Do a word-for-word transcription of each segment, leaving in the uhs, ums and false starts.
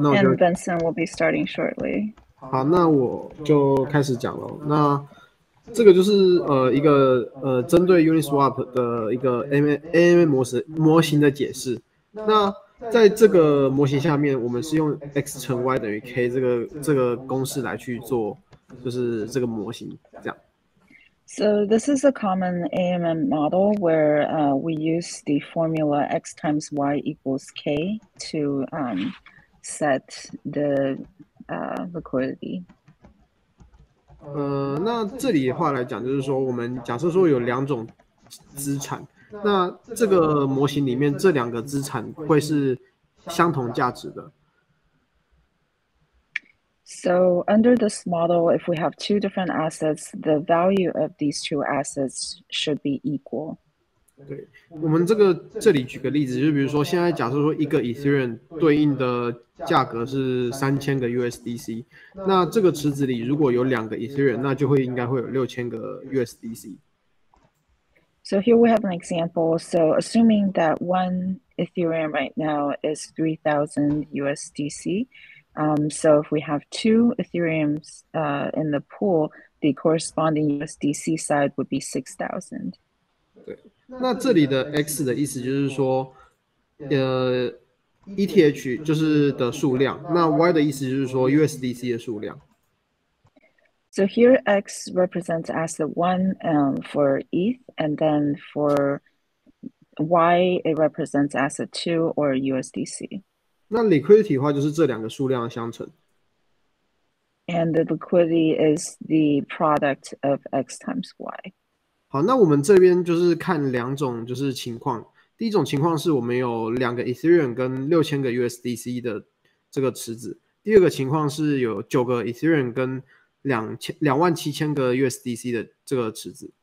那我就 And Vincent will be starting shortly. 好，那我就开始讲了。那这个就是呃一个呃针对 Uniswap 的一个 A M A 模式模型的解释。那在这个模型下面，我们是用 x 乘 y 等于 k 这个这个公式来去做，就是这个模型这样。 So this is a common A M M model where uh, we use the formula x times y equals k to um, set the uh, liquidity. 呃，那这里的话来讲，就是说我们假设说有两种资产，那这个模型里面这两个资产会是相同价值的。 So under this model, if we have two different assets, the value of these two assets should be equal. 对，我们这个这里举个例子，就比如说现在假设说一个 Ethereum 对应的价格是三千个 U S D C， 那这个池子里如果有两个 Ethereum， 那就会应该会有六千个 U S D C。 So here we have an example. So assuming that one Ethereum right now is three thousand U S D C. Um, so if we have two Ethereums uh, in the pool, the corresponding U S D C side would be six thousand. 对，那这里的 X 的意思就是说，呃 ，E T H 就是的数量，那 Y 的意思就是说 U S D C 的数量。 So here X represents asset one um, for E T H, and then for Y it represents asset two or U S D C. 那 liquidity 的话就是这两个数量的相乘。 And the liquidity is the product of X times Y. 好，那我们这边就是看两种就是情况。第一种情况是我们有两个 Ethereum 跟六千个 U S D C 的这个池子。第二个情况是有九个 Ethereum 跟两千两万七千个 U S D C 的这个池子。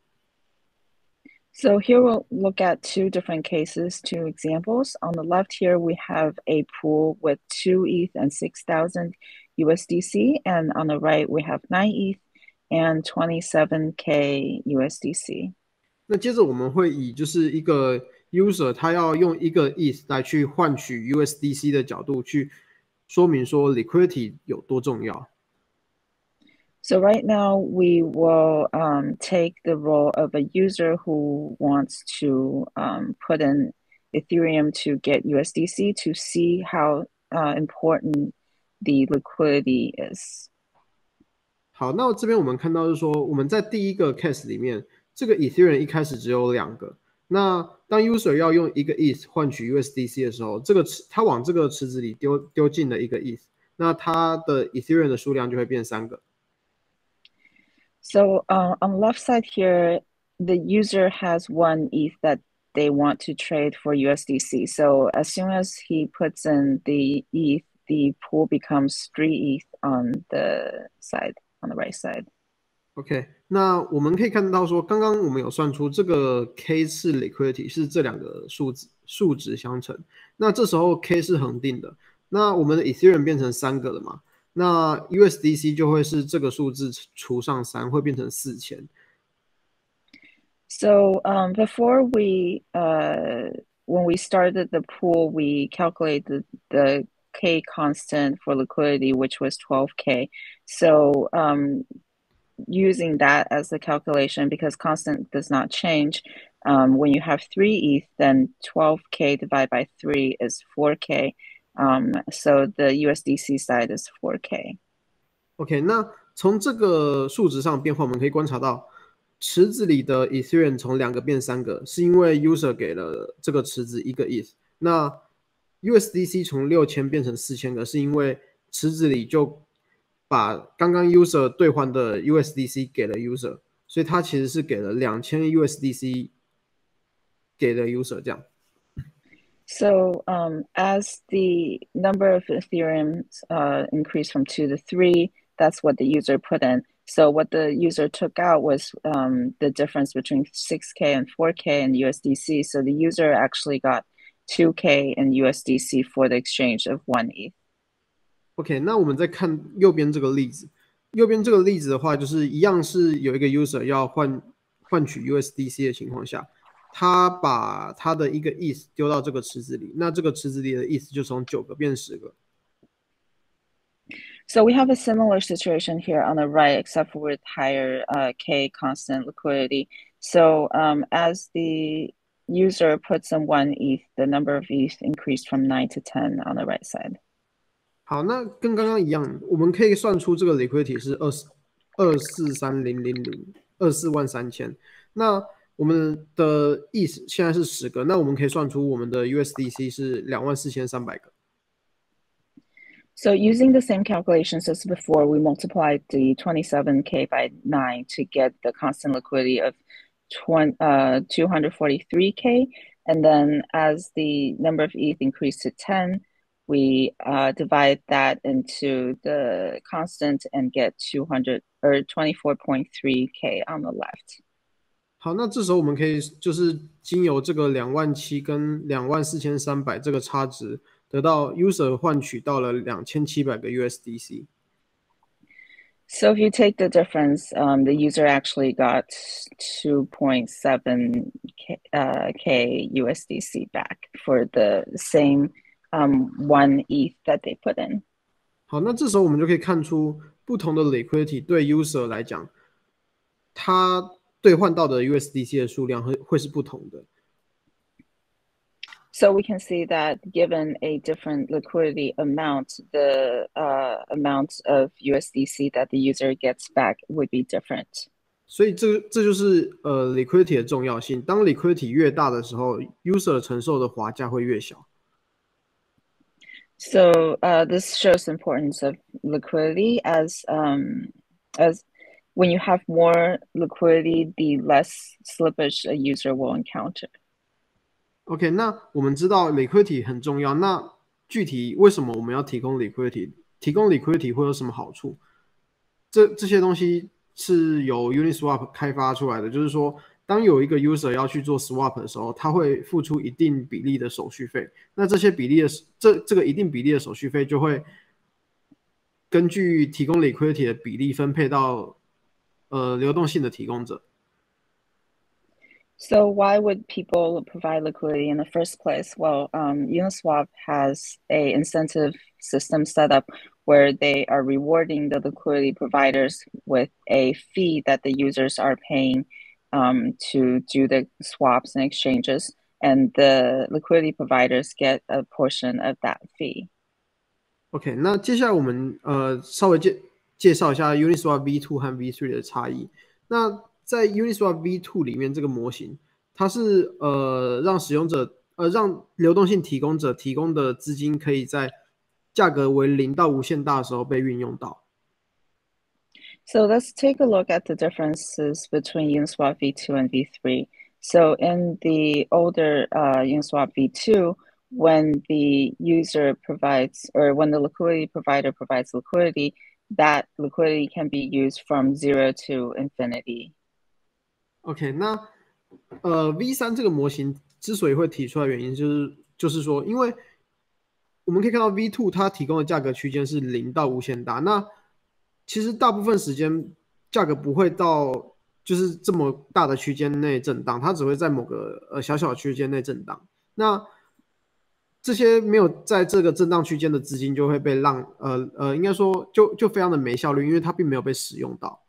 So here we'll look at two different cases, two examples. On the left here, we have a pool with two E T H and six thousand U S D C. And on the right, we have nine E T H and twenty-seven K U S D C. 那接着我们会以就是一个 user 他要用一个 E T H 来去换取 U S D C 的角度去说明说 liquidity 有多重要。 So right now we will um, take the role of a user who wants to um, put in Ethereum to get U S D C to see how uh, important the liquidity is. 好，那这边我们看到是说，我们在第一个 case 里面，这个 Ethereum 一开始只有两个。那当 user 要用一个 E T H 换取 U S D C 的时候，这个他往这个池子里丢丢进了一个 E T H， 那他的 Ethereum 的数量就会变三个。 So uh, on the left side here, the user has one E T H that they want to trade for U S D C. So as soon as he puts in the E T H, the pool becomes three E T H on the side, on the right side. OK， 那我们可以看到说，刚刚我们有算出这个 K 是 liquidity 是这两个数值数值相乘，那这时候 K 是恒定的，那我们的 Ethereum 变成三个了嘛？那 U S D C 就会是这个数字除上三，会变成四千。 So um, before we, uh, when we started the pool, we calculated the K constant for liquidity, which was twelve K. So um, using that as the calculation, because constant does not change, um, when you have three E T H, then twelve K divided by three is four K. Um, so the U S D C side is four K. OK， 那从这个数值上变化，我们可以观察到，池子里的 Ethereum 从两个变三个，是因为 user 给了这个池子一个 E T H。那 U S D C 从六千变成四千个，是因为池子里就把刚刚 user 兑换的 U S D C 给了 user， 所以它其实是给了两千 U S D C 给了 user 这样。 So um, as the number of Ethereum uh, increased from two to three, that's what the user put in. So what the user took out was um, the difference between six K and four K in U S D C. So the user actually got two K in U S D C for the exchange of one E T H. OK， 那我们再看右边这个例子。右边这个例子的话，就是一样是有一个 user 要换换取 U S D C 的情况下，他把他的一个 E T H 丢到这个池子里，那这个池子里的 E T H 就从九个变十个。 So we have a similar situation here on the right, except for with higher uh, K constant liquidity. So um, as the user puts in one E T H, the number of E T H increased from nine to ten on the right side. 好，那跟刚刚一样，我们可以算出这个 liquidity 是二四二四三零零零二四万三千。那我们的 E T H 现在是十个，那我们可以算出我们的 U S D C 是两万四千三百个。 So using the same calculations as before, we multiplied the twenty-seven K by nine to get the constant liquidity of uh, two hundred forty-three K. And then as the number of E T H increased to ten, we uh, divide that into the constant and get two hundred or twenty-four point three K on the left. 好，那这时候我们可以就是经由这个两万七跟两万四千三百这个差值，得到 user 换取到了两千七百个 U S D C。 So if you take the difference, um, the user actually got two point seven K, uh, K U S D C back for the same um, one E T H that they put in. 好，那这时候我们就可以看出不同的 liquidity 对 user 来讲，它兑换到的 U S D C 的数量会会是不同的。 So we can see that given a different liquidity amount, the uh, amount of U S D C that the user gets back would be different. 所以这这就是呃 liquidity 的重要性。当 liquidity 越大的时候 ，user 承受的滑价会越小。 So uh, this shows the importance of liquidity as um, as when you have more liquidity, the less slippage a user will encounter. OK， 那我们知道 liquidity 很重要，那具体为什么我们要提供 liquidity？ 提供 liquidity 会有什么好处？这这些东西是由 Uniswap 开发出来的，就是说，当有一个 user 要去做 swap 的时候，他会付出一定比例的手续费。那这些比例的这这个一定比例的手续费就会根据提供 liquidity 的比例分配到呃流动性的提供者。 So why would people provide liquidity in the first place? Well, um, Uniswap has a incentive system set up where they are rewarding the liquidity providers with a fee that the users are paying um, to do the swaps and exchanges, and the liquidity providers get a portion of that fee. OK， 那接下来我们呃稍微介介绍一下 Uniswap V 二 和 V 三 的差异。那在 Uniswap V 二 里面，这个模型它是呃让使用者呃让流动性提供者提供的资金可以在价格为零到无限大的时候被运用到。 So let's take a look at the differences between Uniswap V 二 and V 三. So in the older uh, Uniswap V 二, when the user provides or when the liquidity provider provides liquidity, that liquidity can be used from zero to infinity. OK， 那呃 V 三 这个模型之所以会提出来，原因就是就是说，因为我们可以看到 V 二 它提供的价格区间是零到无限大，那其实大部分时间价格不会到就是这么大的区间内震荡，它只会在某个呃小小区间内震荡。那这些没有在这个震荡区间的资金就会被让呃呃，应该说就就非常的没效率，因为它并没有被使用到。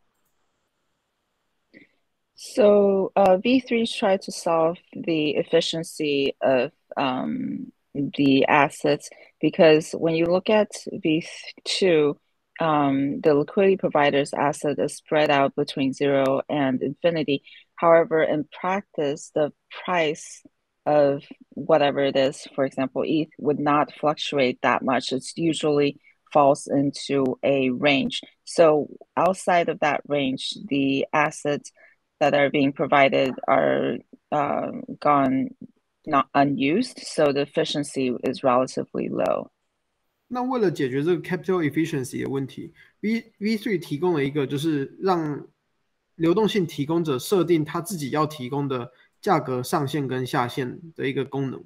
So uh, V 三 tried to solve the efficiency of um, the assets because when you look at V two, um, the liquidity provider's asset is spread out between zero and infinity. However, in practice, the price of whatever it is, for example, E T H, would not fluctuate that much. It's usually falls into a range. So outside of that range, the assets that are being provided are uh, gone not unused, so the efficiency is relatively low. 那为了解决这个 capital efficiency 的问题 ，V V 三 提供了一个就是让流动性提供者设定他自己要提供的价格上限跟下限的一个功能。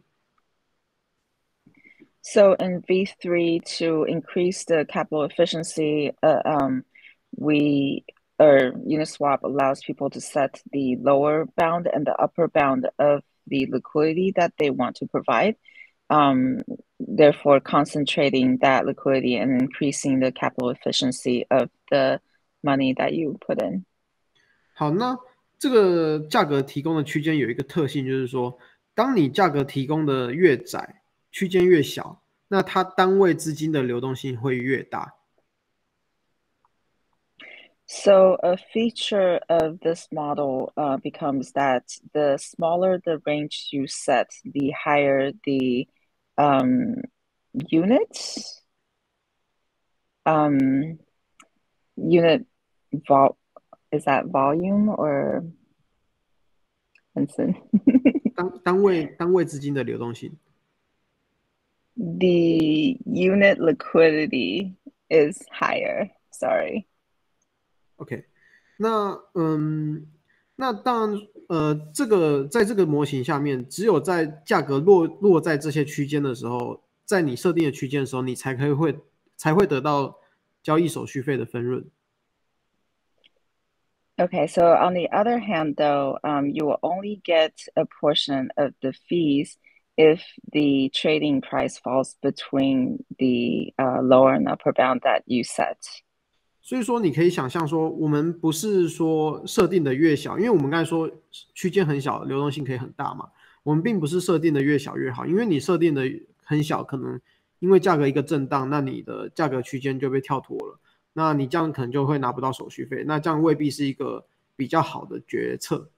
So in V 三 to increase the capital efficiency, uh, um, we or Uniswap allows people to set the lower bound and the upper bound of the liquidity that they want to provide. Um, therefore concentrating that liquidity and increasing the capital efficiency of the money that you put in. 好，那这个价格提供的区间有一个特性，就是说，当你价格提供的越窄，区间越小，那它单位资金的流动性会越大。 So a feature of this model uh, becomes that the smaller the range you set, the higher the um, units, um, unit vol is that volume or Vincent? 单单位单位资金的流动性。 The unit liquidity is higher. Sorry. OK， 那嗯，那当然，呃，这个在这个模型下面，只有在价格落落在这些区间的时候，在你设定的区间的时候，你才可以会才会得到交易手续费的分润。 Okay, so on the other hand, though, um, you will only get a portion of the fees if the trading price falls between the uh, lower and upper bound that you set. 所以说，你可以想象说，我们不是说设定的越小，因为我们刚才说区间很小，流动性可以很大嘛。我们并不是设定的越小越好，因为你设定的很小，可能因为价格一个震荡，那你的价格区间就被跳脱了，那你这样可能就会拿不到手续费，那这样未必是一个比较好的决策。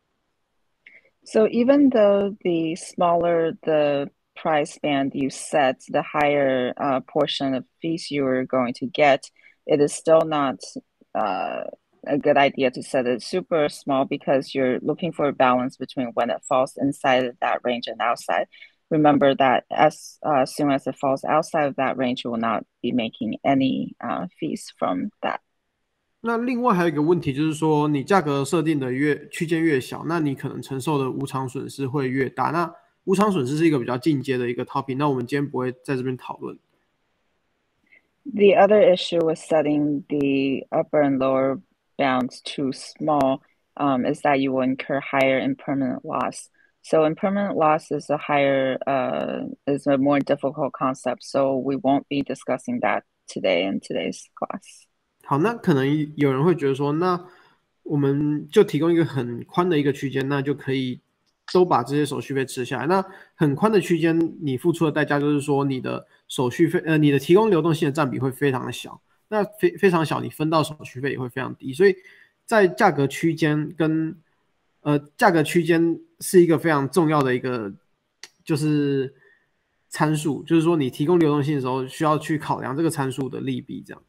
So even though the smaller the price band you set, the higher uh, portion of fees you are going to get, it is still not uh, a good idea to set it super small because you're looking for a balance between when it falls inside of that range and outside. Remember that as uh, soon as it falls outside of that range, you will not be making any uh, fees from that. 那另外还有一个问题就是说，你价格设定的越区间越小，那你可能承受的无偿损失会越大。那无偿损失是一个比较进阶的一个 topic， 那我们今天不会在这边讨论。 The other issue with setting the upper and lower bounds too small um, is that you will incur higher impermanent loss. So impermanent loss is a higher uh, is a more difficult concept. So we won't be discussing that today in today's class. 好，那可能有人会觉得说，那我们就提供一个很宽的一个区间，那就可以都把这些手续费吃下来。那很宽的区间，你付出的代价就是说，你的手续费，呃，你的提供流动性的占比会非常的小。那非非常小，你分到手续费也会非常低。所以在价格区间跟呃价格区间是一个非常重要的一个就是参数，就是说你提供流动性的时候需要去考量这个参数的利弊，这样。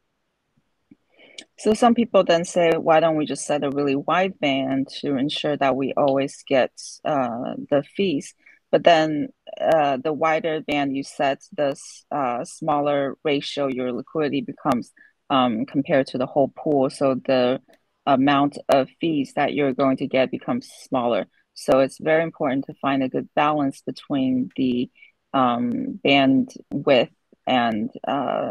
So some people then say, why don't we just set a really wide band to ensure that we always get uh, the fees? But then uh, the wider band you set, the uh, smaller ratio your liquidity becomes um, compared to the whole pool. So the amount of fees that you're going to get becomes smaller. So it's very important to find a good balance between the um, band width and uh,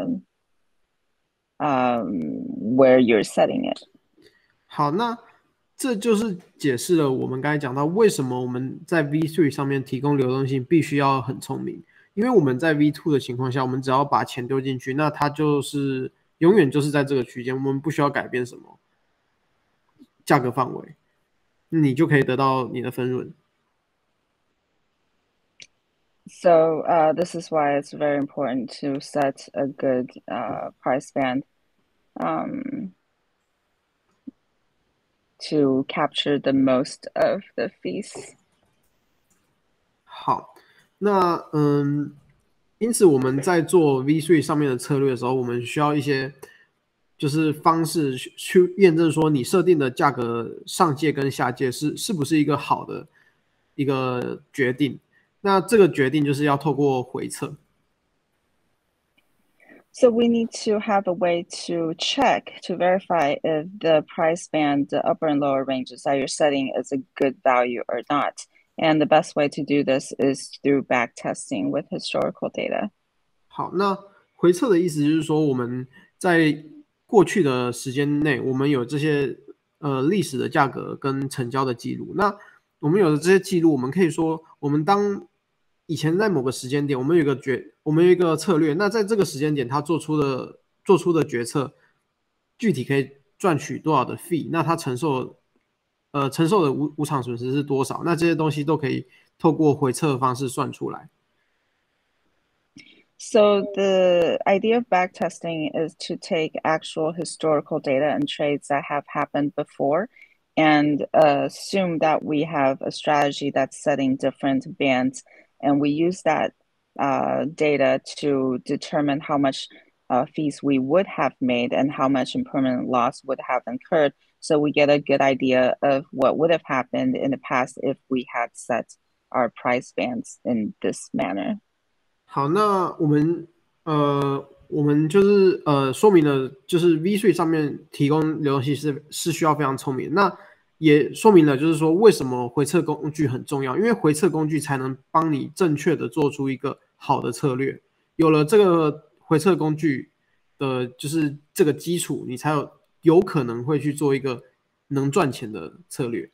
um, where you're setting it. 好，那这就是解释了我们刚才讲到为什么我们在 V 三 上面提供流动性必须要很聪明，因为我们在 V 二 的情况下，我们只要把钱丢进去，那它就是永远就是在这个区间，我们不需要改变什么价格范围，你就可以得到你的分润。 So uh, this is why it's very important to set a good uh, price band um, to capture the most of the fees. 好，那嗯，因此我们在做 V 三 上面的策略的时候，我们需要一些就是方式去验证说你设定的价格上界跟下界是是不是一个好的一个决定。那这个决定就是要透过回测。 So we need to have a way to check, to verify if the price band, the upper and lower ranges that you're setting is a good value or not. And the best way to do this is through back testing with historical data. 好，那回测的意思就是说，我们在过去的时间内，我们有这些呃历史的价格跟成交的记录。那我们有了这些记录，我们可以说，我们当以前在某个时间点，我们有一个决，我们有一个策略，那在这个时间点，他做出的做出的决策，具体可以赚取多少的 fee，那他承受呃承受的无无偿损失是多少？那这些东西都可以透过回测的方式算出来。 So the idea of backtesting is to take actual historical data and trades that have happened before and uh, assume that we have a strategy that's setting different bands. And we use that uh, data to determine how much uh, fees we would have made and how much impermanent loss would have incurred. So we get a good idea of what would have happened in the past if we had set our price bands in this manner. 好，那我们呃，我们就是呃，说明了就是 V 税上面提供流动性是是需要非常聪明。那也说明了就是说为什么回测工具很重要，因为回测工具才能帮你正确的做出一个好的策略。有了这个回测工具的，就是这个基础，你才有有可能会去做一个能赚钱的策略。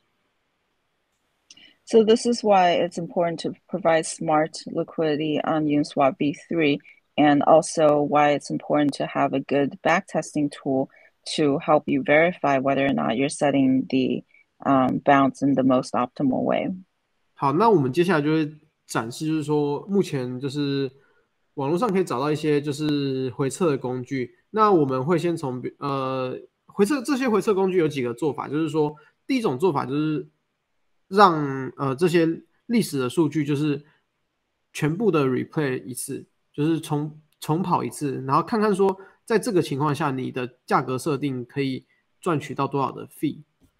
So this is why it's important to provide smart liquidity on Uniswap v three, and also why it's important to have a good backtesting tool to help you verify whether or not you're setting the um, bounds in the most optimal way. 好，那我们接下来就会展示，就是说目前就是网络上可以找到一些就是回测的工具。那我们会先从呃回测这些回测工具有几个做法，就是说第一种做法就是让呃这些历史的数据就是全部的 replay 一次，就是重重跑一次，然后看看说在这个情况下你的价格设定可以赚取到多少的 fee。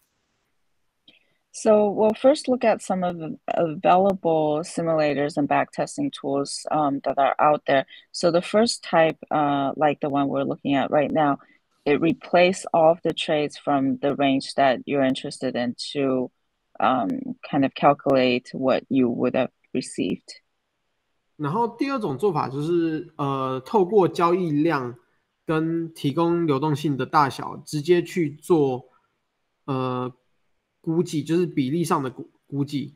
So we'll first look at some of the available simulators and backtesting tools um, that are out there. So the first type, uh, like the one we're looking at right now, it replaces all of the trades from the range that you're interested in to um, kind of calculate what you would have received. 然后第二种做法就是呃，透过交易量跟提供流动性的大小，直接去做呃估计，就是比例上的估估计。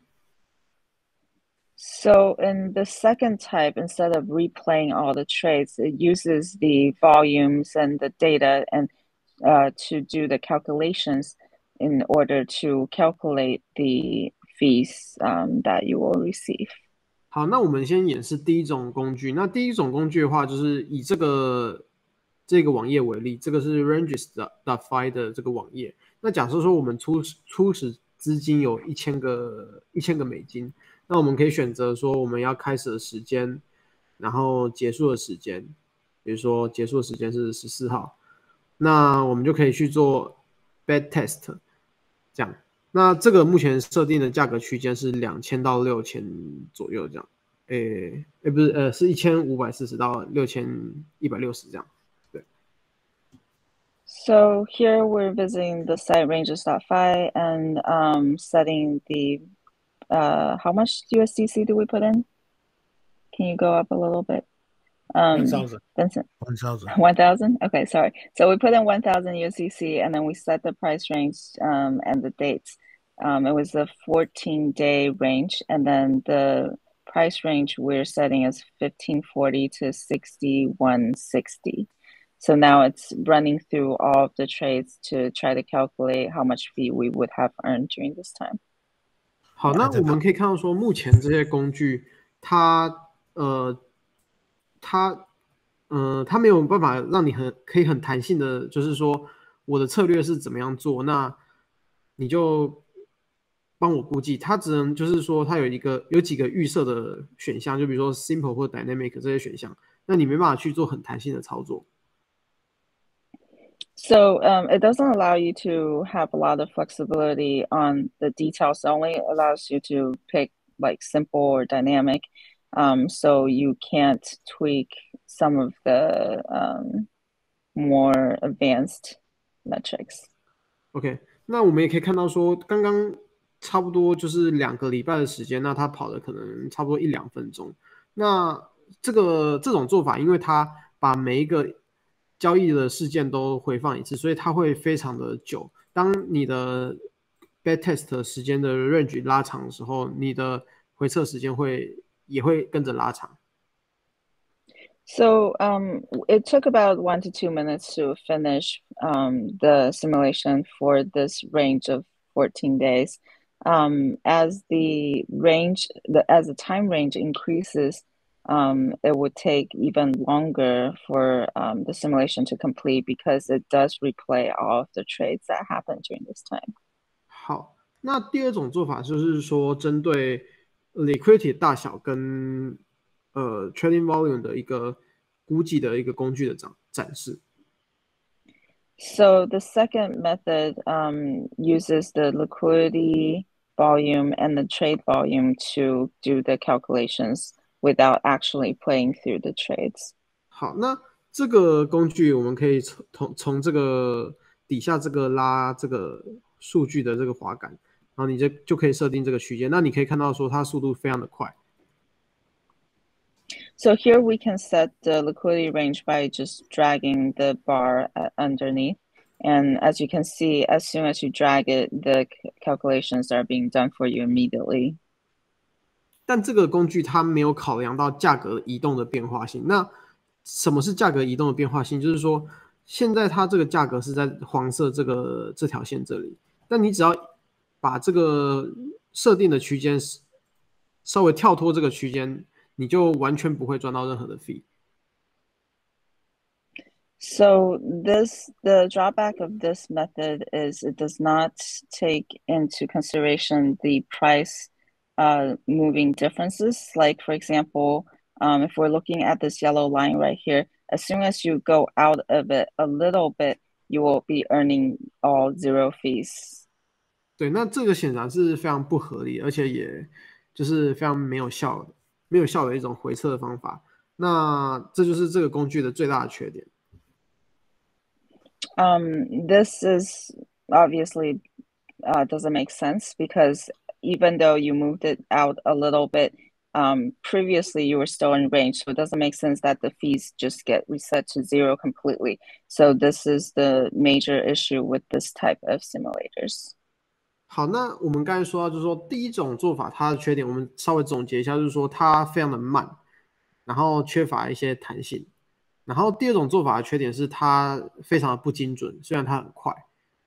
So in the second type, instead of replaying all the trades, it uses the volumes and the data and uh, to do the calculations in order to calculate the fees um, that you will receive. 好，那我们先演示第一种工具。那第一种工具的话，就是以这个这个网页为例，这个是 ranges 的 Fi 的这个网页。那假设说我们初初始资金有一千个一千个美金，那我们可以选择说我们要开始的时间，然后结束的时间，比如说结束的时间是十四号，那我们就可以去做 back test， 这样。那这个目前设定的价格区间是两千到六千左右，这样。诶诶，不是，呃，是一千五百四十到六千一百六十这样。对。 So here we're visiting the site ranges dot f i and um, setting the uh, how much U S D C do we put in? Can you go up a little bit? Um, one thousand. Vincent? one thousand. one thousand? Okay, sorry. So we put in one thousand U S D C and then we set the price range um, and the dates. Um, it was a fourteen day range, and then the price range we're setting is fifteen forty to sixty-one sixty. So now it's running through all of the trades to try to calculate how much fee we would have earned during this time. 好，那我们可以看到说，目前这些工具，它呃，它呃，它没有办法让你很可以很弹性的，就是说我的策略是怎么样做，那你就帮我估计。它只能就是说，它有一个有几个预设的选项，就比如说 simple 或 dynamic 这些选项，那你没办法去做很弹性的操作。 So um, it doesn't allow you to have a lot of flexibility on the details. It only allows you to pick like simple or dynamic. Um, so you can't tweak some of the um, more advanced metrics. OK， 那我们也可以看到说，刚刚差不多就是两个礼拜的时间，那它跑的可能差不多一两分钟。那这个这种做法，因为它把每一个交易的事件都回放一次，所以它会非常的久。当你的 backtest 时间的 range 拉长的时候，你的回测时间会也会跟着拉长。 So um, it took about one to two minutes to finish um, the simulation for this range of fourteen days. Um, as the range, the, as the time range increases, um, it would take even longer for um, the simulation to complete because it does replay all of the trades that happened during this time. 好，那第二种做法就是说，针对 liquidity 大小跟呃 trading volume 的一个估计的一个工具的展展示。 So the second method um, uses the liquidity volume and the trade volume to do the calculations without actually playing through the trades. 好，那这个工具我们可以从从这个底下这个拉这个数据的这个滑杆，然后你就就可以设定这个区间。那你可以看到说它速度非常的快。 So here we can set the liquidity range by just dragging the bar underneath. And as you can see, as soon as you drag it, the calculations are being done for you immediately. 但这个工具它没有考量到价格移动的变化性。那什么是价格移动的变化性？就是说，现在它这个价格是在黄色这个这条线这里，但你只要把这个设定的区间稍微跳脱这个区间，你就完全不会赚到任何的 fee。 So this the drawback of this method is it does not take into consideration the price uh, moving differences. Like for example, um, if we're looking at this yellow line right here, as soon as you go out of it a little bit, you will be earning all zero fees. 对，那这个显然是非常不合理，而且也就是非常没有效的、没有效的一种回测的方法。那这就是这个工具的最大的缺点。 Um, this is obviously uh, doesn't make sense because even though you moved it out a little bit, um, previously you were still in range. So it doesn't make sense that the fees just get reset to zero completely. So this is the major issue with this type of simulators. 好，那我们刚才说到，就是说第一种做法它的缺点，我们稍微总结一下，就是说它非常的慢，然后缺乏一些弹性。然后第二种做法的缺点是它非常的不精准，虽然它很快。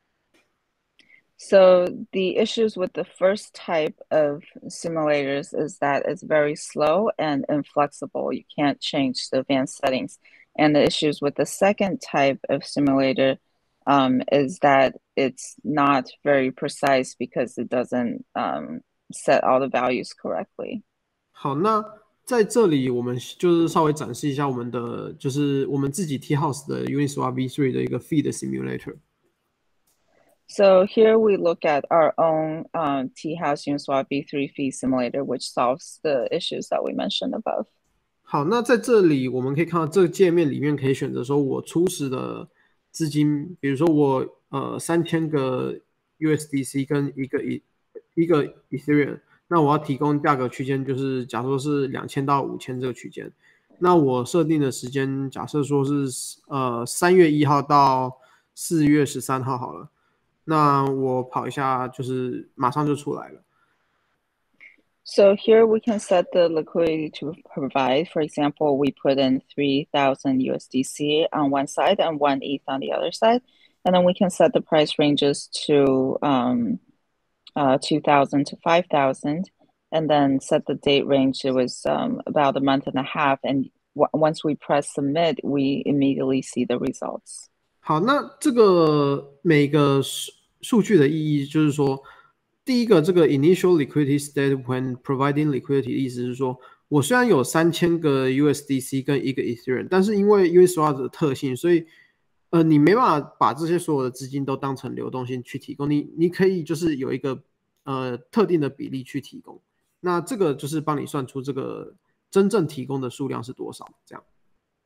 So the issues with the first type of simulators is that it's very slow and inflexible. You can't change the advanced settings. And the issues with the second type of simulator um, is that it's not very precise because it doesn't um, set all the values correctly. 好，那在这里我们就是稍微展示一下我们的，就是我们自己 T House 的 Uniswap V 三 的一个 feed simulator。 So here we look at our own um, T-House Uniswap V three fee simulator, which solves the issues that we mentioned above. 好，那在这里我们可以看到这个界面里面可以选择说我初始的资金，比如说我呃三千个 U S D C 跟一个一一个 Ethereum， 那我要提供价格区间就是假说是两千到五千这个区间，那我设定的时间假设说是呃三月一号到四月十三号好了。那我跑一下，就是马上就出来了。 So here we can set the liquidity to provide. For example, we put in three thousand U S D C on one side and one E T H on the other side. And then we can set the price ranges to um, uh, two thousand to five thousand. And then set the date range. It was um, about a month and a half. And w once we press submit, we immediately see the results. 好，那这个每个数据的意义就是说，第一个这个 initial liquidity state when providing liquidity 意思是说，我虽然有三千个 U S D C 跟一个 Ethereum， 但是因为 Uniswap 的特性，所以呃你没办法把这些所有的资金都当成流动性去提供，你你可以就是有一个呃特定的比例去提供，那这个就是帮你算出这个真正提供的数量是多少，这样。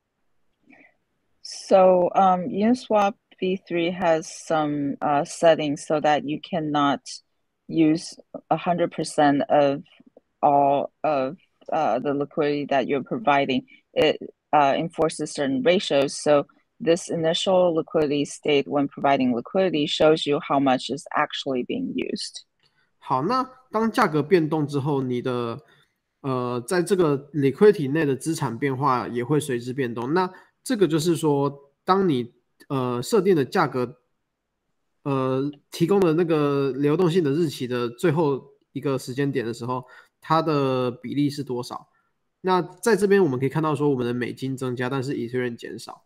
So um, Uniswap V three has some uh, settings so that you cannot use one hundred percent of all of uh, the liquidity that you're providing. It uh, enforces certain ratios. So this initial liquidity state when providing liquidity shows you how much is actually being used. 好，那当价格变动之后，你的呃，在这个 liquidity 内的资产变化也会随之变动。那这个就是说，当你呃设定的价格，呃提供的那个流动性的日期的最后一个时间点的时候，它的比例是多少？那在这边我们可以看到说，我们的美金增加，但是以太坊减少。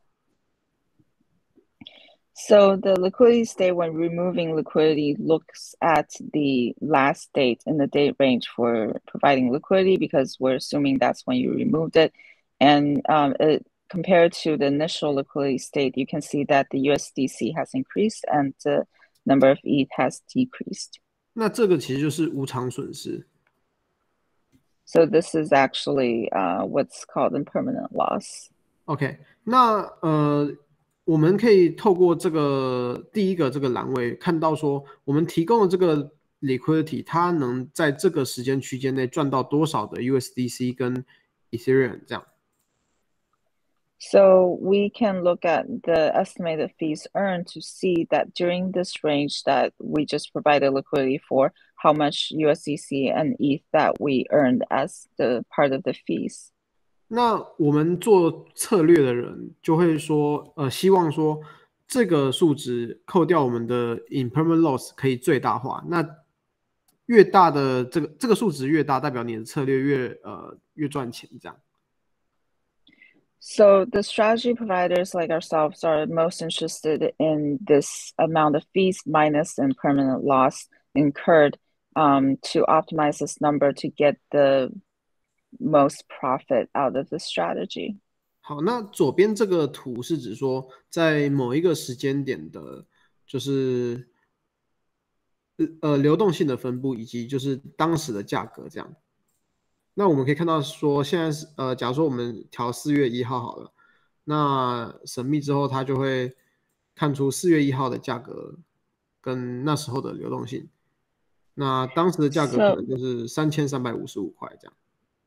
So the liquidity state when removing liquidity looks at the last date in the date range for providing liquidity because we're assuming that's when you removed it. And um, it, compared to the initial liquidity state, you can see that the U S D C has increased and the number of E T H has decreased. 那这个其实就是无偿损失。 So this is actually uh, what's called impermanent loss. OK，那呃，我们可以透过这个第一个这个栏位看到说，我们提供的这个 liquidity，它能在这个时间区间内赚到多少的 U S D C 跟 Ethereum 这样。 So we can look at the estimated fees earned to see that during this range that we just provided liquidity for, how much U S D C and E T H that we earned as the part of the fees. 那我们做策略的人就会说，呃，希望说这个数值扣掉我们的 impermanent loss 可以最大化。那越大的这个这个数值越大，代表你的策略越呃越赚钱这样。 So the strategy providers like ourselves are most interested in this amount of fees minus and permanent loss incurred um, to optimize this number to get the most profit out of the strategy. 好，那左边这个图是指说，在某一个时间点的，就是呃流动性的分布，以及就是当时的价格这样。那我们可以看到说，现在是呃，假如说我们调四月一号好了，那神秘之后，它就会看出四月一号的价格跟那时候的流动性。那当时的价格可 So 能就是三千三百五十五块这样。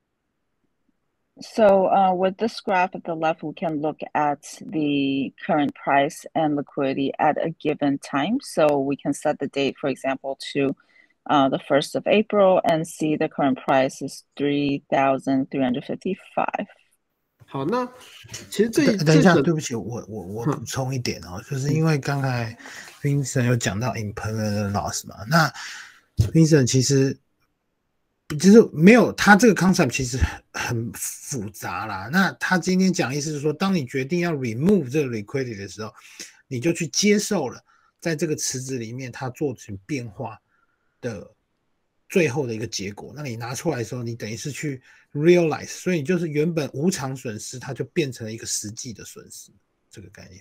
So uh, with this graph at the left, we can look at the current price and liquidity at a given time. So we can set the date, for example, to uh, the first of April and see the current price is three thousand three hundred fifty-five. 好，那其实这等等一下， 这对不起，我我我补充一点哦，就是因为刚才 Vincent 有讲到 impermanent loss 嘛，那 Vincent 其实就是没有他这个 concept 其实很复杂啦。那他今天讲意思是说，当你决定要 remove 这个 liquidity 的时候，你就去接受了在这个池子里面它做成变化的最后的一个结果。那你拿出来的时候，你等于是去 realize， 所以就是原本无偿损失，它就变成了一个实际的损失，这个概念。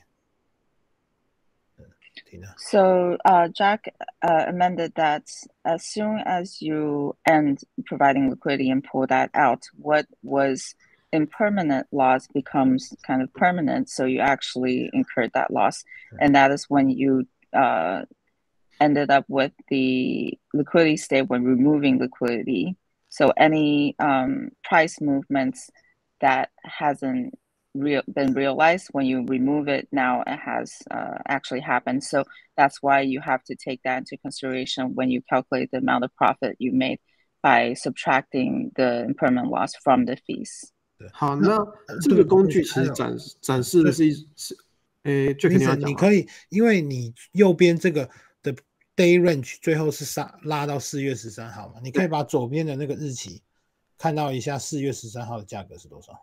So uh, Jack uh, amended that as soon as you end providing liquidity and pull that out, what was impermanent loss becomes kind of permanent. So you actually incurred that loss. And that is when you uh, ended up with the liquidity state when removing liquidity. So any um, price movements that hasn't real been realized when you remove it, now it has uh, actually happened. So that's why you have to take that into consideration when you calculate the amount of profit you made by subtracting the impermanent loss from the fees. 好，那这个工具其实展展示的是一是，诶，就肯定要讲。 你可以，因为你右边这个的 day range 最后是拉拉到四月十三号嘛，你可以把左边的那个日期看到一下，四月十三号的价格是多少？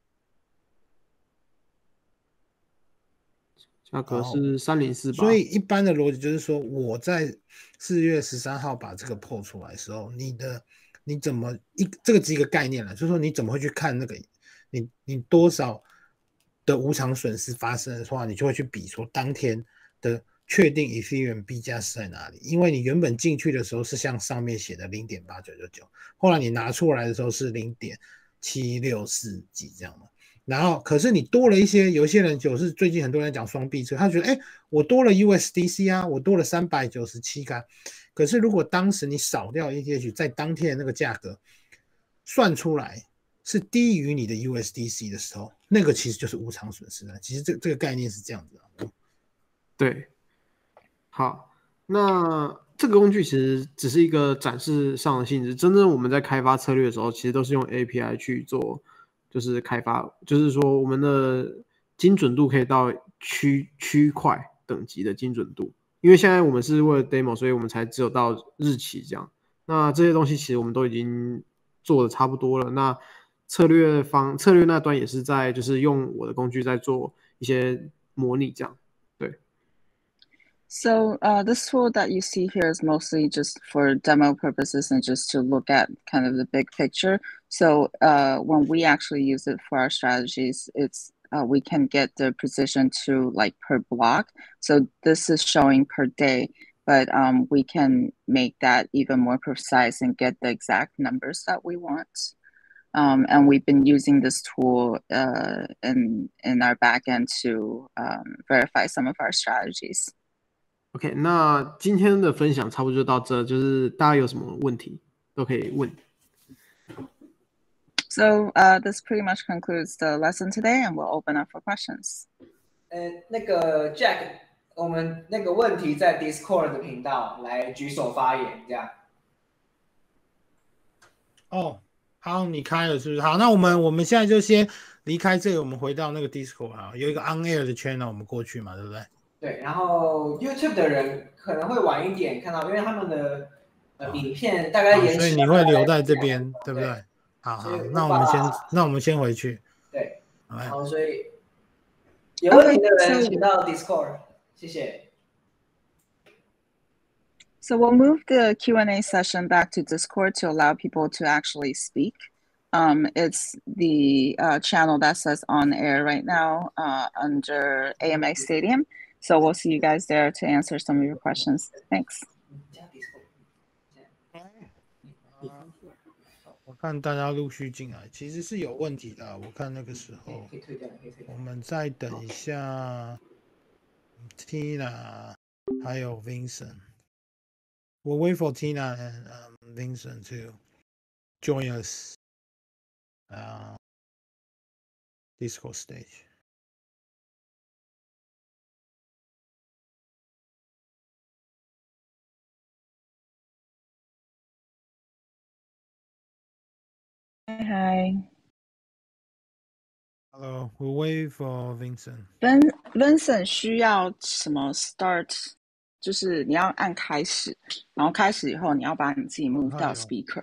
价格是三零四八。 所以一般的逻辑就是说，我在四月十三号把这个破出来的时候，你的你怎么一这个是一个概念了，就是说你怎么会去看那个你你多少的无偿损失发生的话，你就会去比说当天的确定 Ethereum 币价是在哪里，因为你原本进去的时候是像上面写的 零点八九九九， 后来你拿出来的时候是 零点七六四几这样嘛。然后，可是你多了一些，有一些人就是最近很多人讲双币车，他觉得，哎，我多了 U S D C 啊，我多了三百九十七个。可是如果当时你少掉 E T H， 在当天的那个价格算出来是低于你的 U S D C 的时候，那个其实就是无偿损失了。其实这这个概念是这样子的。 对，好，那这个工具其实只是一个展示上的性质，真正我们在开发策略的时候，其实都是用 A P I 去做，就是开发，就是说我们的精准度可以到区区块等级的精准度。因为现在我们是为了 demo， 所以我们才只有到日期这样。那这些东西其实我们都已经做的差不多了。那策略方策略那端也是在就是用我的工具在做一些模拟这样。对。 So uh, this tool that you see here is mostly just for demo purposes and just to look at kind of the big picture. So uh, when we actually use it for our strategies, it's uh, we can get the precision to like per block. So this is showing per day, but um, we can make that even more precise and get the exact numbers that we want. Um, and we've been using this tool uh, in in our backend to um, verify some of our strategies. OK， 那今天的分享差不多就到这，就是大家有什么问题都可以问。 So uh, this pretty much concludes the lesson today, and we'll open up for questions. 呃，那个 Jack， 我们那个问题在 Discord 的频道来举手发言，这样。 哦，好，你开了是不是？好，那我们我们现在就先离开这里，我们回到那个 Discord 啊，有一个 on air 的 channel， 我们过去嘛，对不对？ 对，然后 YouTube 的人可能会晚一点看到，因为他们的呃影片大概延迟， 所以你会留在这边，对不对？ 对好好，那我们先，那我们先回去。 对， 然后所以有问题的人请到 Discord， 谢谢。 So we'll move the Q and A session back to Discord to allow people to actually speak. Um, it's the uh, channel that says on air right now uh, under A M A Stadium. So we'll see you guys there to answer some of your questions. Thanks. 我看大家陆续进来，其实是有问题的。我看那个时候，我们再等一下 ，Tina 还有 Vincent。We'll wait for Tina and um, Vincent to join us uh, Discord stage. Hi. Hello, we'll wait for Vincent. Vin Vincent 需要什么 start？ 就是你要按开始，然后开始以后你要把你自己 move 到 speaker。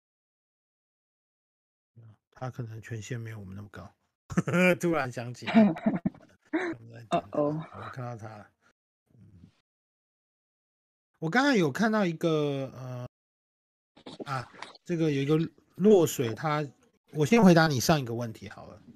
他可能权限没有我们那么高，突然想起来。哦哦， 我看到他了。我刚才有看到一个呃啊，这个有一个落水，他我先回答你上一个问题好了。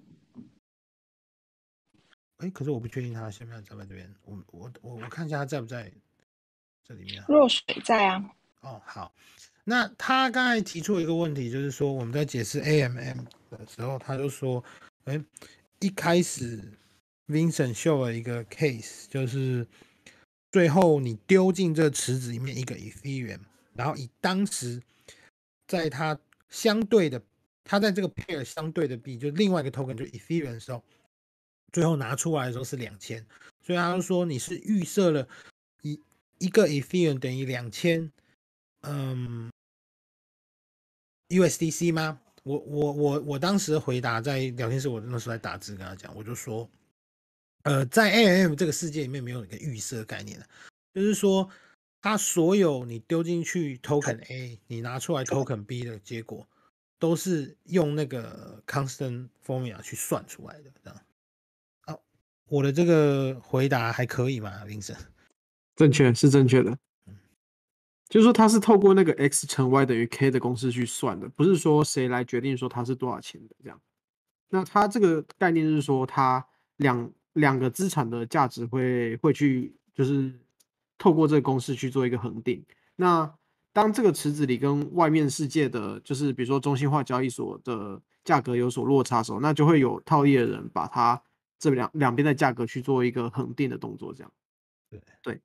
哎，可是我不确定他现在在不在这边，我我我我看一下他在不在这里面。 落水在啊。 哦，好，那他刚才提出一个问题，就是说我们在解释 A M M 的时候，他就说，哎，一开始 Vincent 秀了一个 case， 就是最后你丢进这个池子里面一个 Ethereum， 然后以当时在它相对的，它在这个 pair 相对的币，就另外一个 token 就是 Ethereum 的时候，最后拿出来的时候是两千，所以他就说你是预设了一一个 Ethereum 等于两千，嗯 ，U S D C 吗？我我我我当时回答在聊天室，我那时候在打字跟他讲，我就说，呃，在 A M M 这个世界里面没有一个预设概念的，就是说它所有你丢进去 token A， 你拿出来 token B 的结果，都是用那个 constant formula 去算出来的，这样。啊，我的这个回答还可以吗，林森？ 正确，是正确的。就是说它是透过那个 x 乘 y 等于 k 的公式去算的，不是说谁来决定说它是多少钱的这样。那它这个概念是说，它两两个资产的价值会会去，就是透过这个公式去做一个恒定。那当这个池子里跟外面世界的，就是比如说中心化交易所的价格有所落差的时候，那就会有套利的人把它这两两边的价格去做一个恒定的动作，这样。 对对。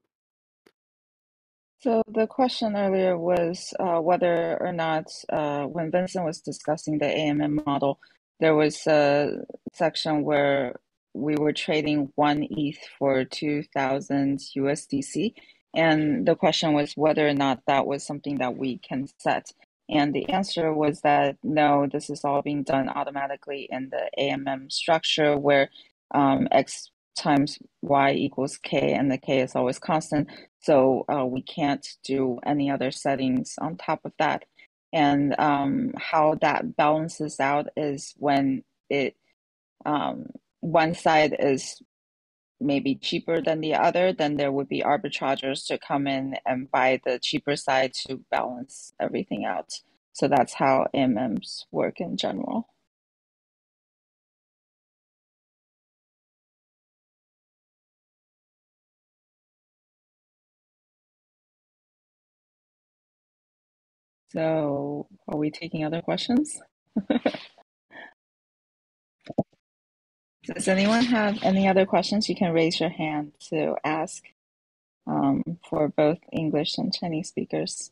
So the question earlier was uh, whether or not, uh, when Vincent was discussing the A M M model, there was a section where we were trading one E T H for two thousand U S D C. And the question was whether or not that was something that we can set. And the answer was that no, this is all being done automatically in the A M M structure where um, X times Y equals K and the K is always constant. So uh, we can't do any other settings on top of that. And um, how that balances out is when it um, one side is maybe cheaper than the other, then there would be arbitrageurs to come in and buy the cheaper side to balance everything out. So that's how A M Ms work in general. So are we taking other questions? Does anyone have any other questions? You can raise your hand to ask um, for both English and Chinese speakers.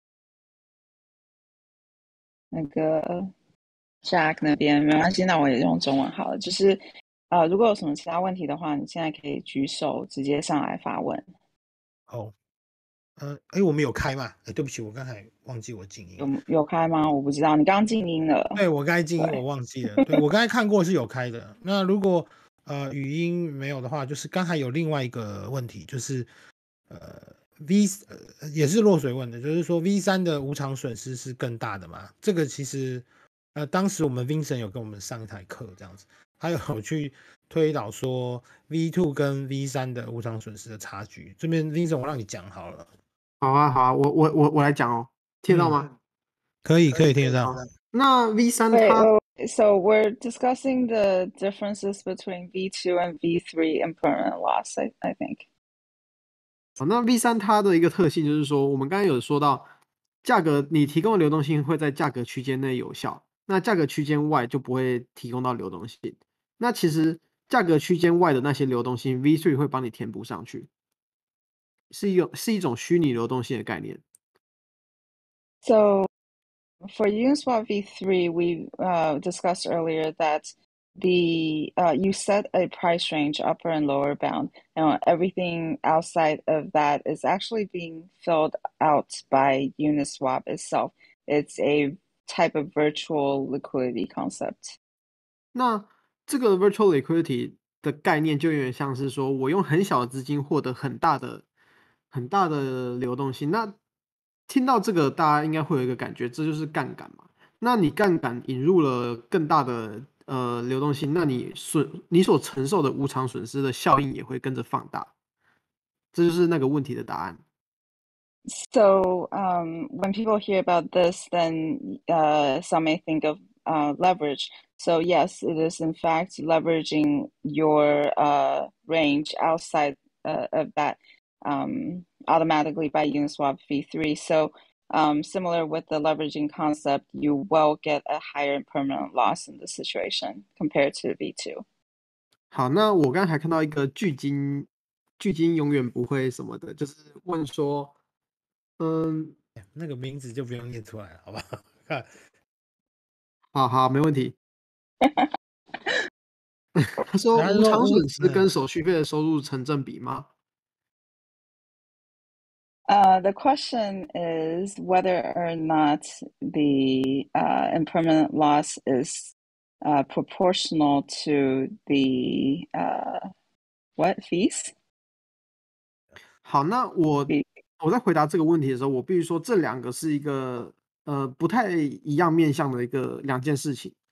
那个 Jack 那边没关系，那我也用中文好了。就是呃，如果有什么其他问题的话，你现在可以举手直接上来发问。 哦，呃，哎，我们有开嘛？哎，对不起，我刚才忘记我静音。 有有开吗？我不知道，你刚刚静音了。 对，我刚才静音，我忘记了。对，我刚才看过是有开的。那如果呃语音没有的话，就是刚才有另外一个问题，就是呃 V 呃也是落水问的，就是说 V 三的无偿损失是更大的嘛？这个其实呃当时我们 Vincent 有跟我们上一台课这样子，他有去推导说 V 二 跟 V 三的无偿损失的差距。这边 Vincent 我让你讲好了。 好啊，好啊，我我我我来讲哦，听得到吗？ 嗯、可以，可以听得到。 那 V 三 Wait, 它 wait, so we're discussing the differences between V two and V three impermanent loss, I, I think. 好，那 V 三 它的一个特性就是说，我们刚刚有说到，价格你提供的流动性会在价格区间内有效，那价格区间外就不会提供到流动性。那其实价格区间外的那些流动性 V 三 会帮你填补上去，是一种是一种虚拟流动性的概念。 So for Uniswap V three, we uh, discussed earlier that the uh, you set a price range, upper and lower bound, and everything outside of that is actually being filled out by Uniswap itself. It's a type of virtual liquidity concept. 那这个 virtual liquidity 的概念就有点像是说，我用很小的资金获得很大的、很大的流动性。那听到这个，大家应该会有一个感觉，这就是杠杆嘛。那你杠杆引入了更大的呃流动性，那你损你所承受的无偿损失的效应也会跟着放大。这就是那个问题的答案。 So um, when people hear about this, then uh, some may think of uh, leverage. So yes, it is in fact leveraging your uh, range outside uh, of that um, automatically by Uniswap V three. So um, similar with the leveraging concept, you will get a higher permanent loss in this situation compared to V two. 好，那我刚才看到一个巨鲸，巨鲸永远不会什么的，就是问说，嗯， 那个名字就不用念出来了，好吧？ 好好，没问题。他说无偿损失跟手续费的收入成正比吗？ Uh, the question is whether or not the uh, impermanent loss is uh, proportional to the uh, what fees? 好，那我我在回答这个问题的时候，我必须说这两个是一个呃不太一样面向的一个两件事情。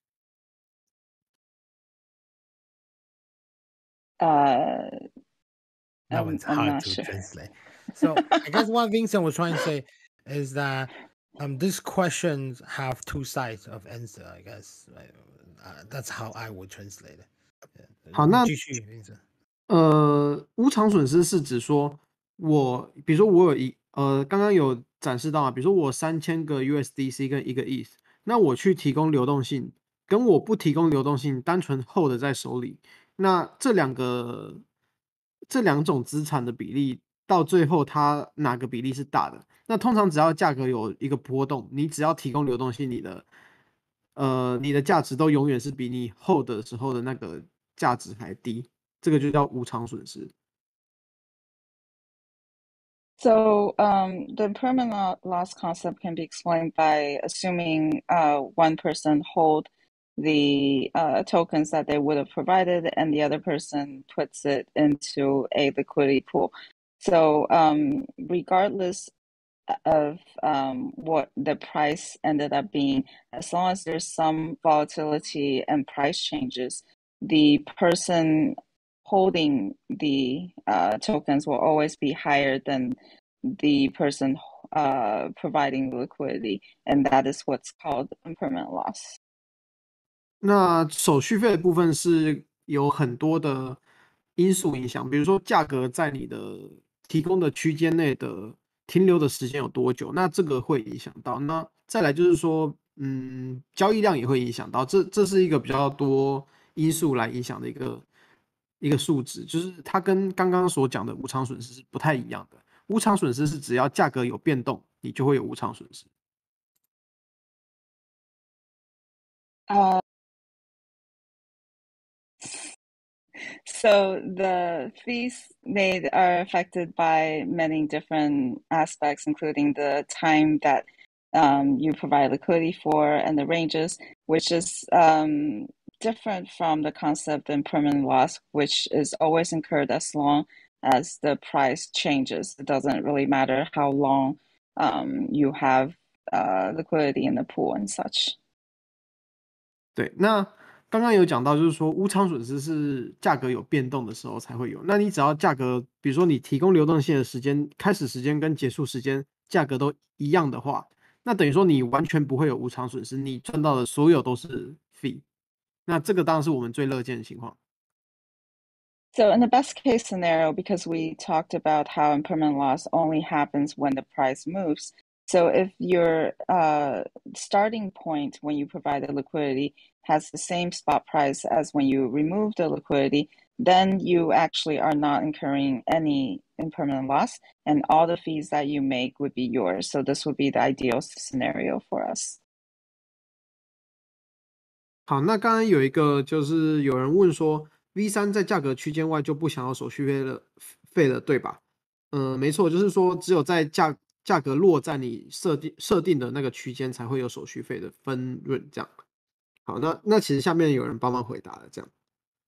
Uh, that I'm, one's I'm hard not to sure. translate. So I guess what Vincent was trying to say is that um, these questions have two sides of answer. I guess uh, that's how I would translate it. 好，那继续 Vincent。 呃，无偿损失是指说我，比如说我有一呃，刚刚有展示到啊，比如说我三千个 U S D C 跟一个 E T H， 那我去提供流动性，跟我不提供流动性，单纯 hold 在手里，那这两个这两种资产的比例，到最后它哪个比例是大的？那通常只要价格有一个波动，你只要提供流动性，你的呃你的价值都永远是比你 hold 的时候的那个价值还低。这个就叫无偿损失。 So um, the impermanent loss concept can be explained by assuming uh, one person hold the uh, tokens that they would have provided and the other person puts it into a liquidity pool. So um, regardless of um, what the price ended up being, as long as there's some volatility and price changes, the person holding the uh, tokens will always be higher than the person uh, providing the liquidity, and that is what's called impermanent loss. 那手续费的部分是有很多的因素影响，比如说价格在你的提供的区间内的停留的时间有多久，那这个会影响到。那再来就是说，嗯，交易量也会影响到，这这是一个比较多因素来影响的一个一个数值，就是它跟刚刚所讲的无常损失是不太一样的。无常损失是只要价格有变动，你就会有无常损失。 Uh, So the fees made are affected by many different aspects, including the time that um, you provide liquidity for and the ranges, which is um, different from the concept of impermanent loss, which is always incurred as long as the price changes. It doesn't really matter how long um, you have uh, liquidity in the pool and such. 对，那刚刚有讲到，就是说无常损失是价格有变动的时候才会有。那你只要价格，比如说你提供流动性的时间、开始时间跟结束时间价格都一样的话，那等于说你完全不会有无常损失，你赚到的所有都是 fee。那这个当然是我们最乐见的情况。 So in the best case scenario, because we talked about how impermanent loss only happens when the price moves. So if your uh, starting point when you provide the liquidity has the same spot price as when you remove the liquidity, then you actually are not incurring any impermanent loss, and all the fees that you make would be yours. So this would be the ideal scenario for us. 好，那刚刚有一个就是有人问说 ，V 三在价格区间外就不想要手续费了，费了，对吧？嗯、呃，没错，就是说只有在价价格落在你设定设定的那个区间才会有手续费的分润，这样。好，那那其实下面有人帮忙回答了，这样。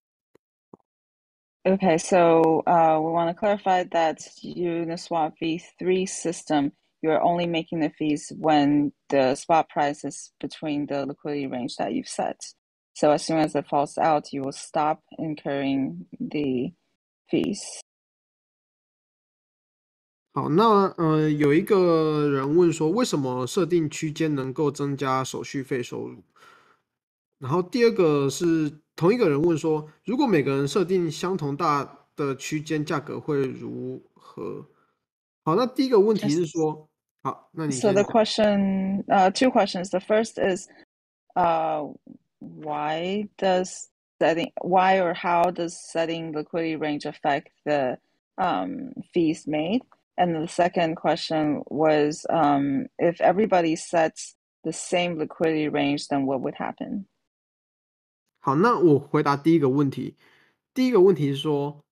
Okay, so uh, we want to clarify that Uniswap V three system, you're only making the fees when the spot price is between the liquidity range that you've set. So as soon as it falls out, you will stop incurring the fees. 好，那呃有一个人问说，为什么设定区间能够增加手续费收入？然后第二个是同一个人问说，如果每个人设定相同大的区间，价格会如何？好，那第一个问题是说，好，那你 So 先 the 讲。 question, uh, two questions. The first is, uh, why does setting, why or how does setting liquidity range affect the um, fees made? And the second question was, um, if everybody sets the same liquidity range, then what would happen? 好，那我回答第一个问题。第一个问题是说，